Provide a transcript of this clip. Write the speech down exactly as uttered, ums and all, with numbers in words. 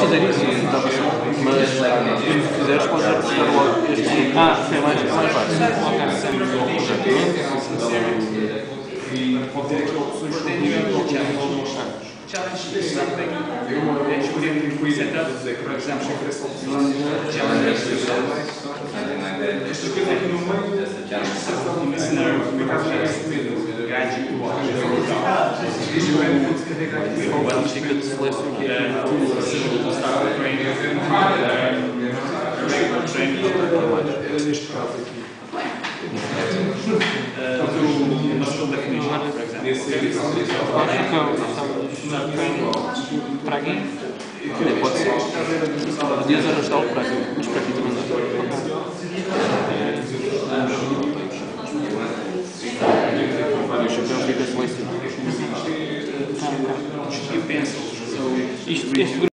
fazer isso, está bem. Mas se fizeres, podes representar logo este sim. Ah, sim, é mais, é mais fácil. E pode ter aqui opções de challenge something. Setup, por exemplo, estas coisas aqui no meio, listener, Vamos ficar de selecionar. Neste caso aqui. Para aqui? Pode ser. Podias arrastá-lo para aqui, mas para aqui também dá. O chapéu fica selecionado. E penso, Isto